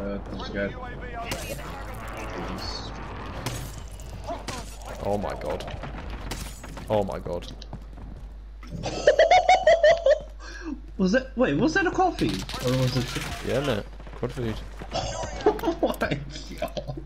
good. Oh my god. Oh my god. Was that? Wait, was that a coffee? Or was it? Yeah, mate. Good food. Oh my god.